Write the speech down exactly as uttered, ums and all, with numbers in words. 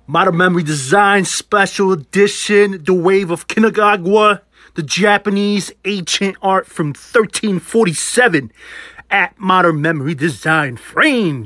Modern Memory Design Special Edition, The Wave of Kanagawa, the Japanese ancient art from thirteen forty-seven at Modern Memory Design Frame.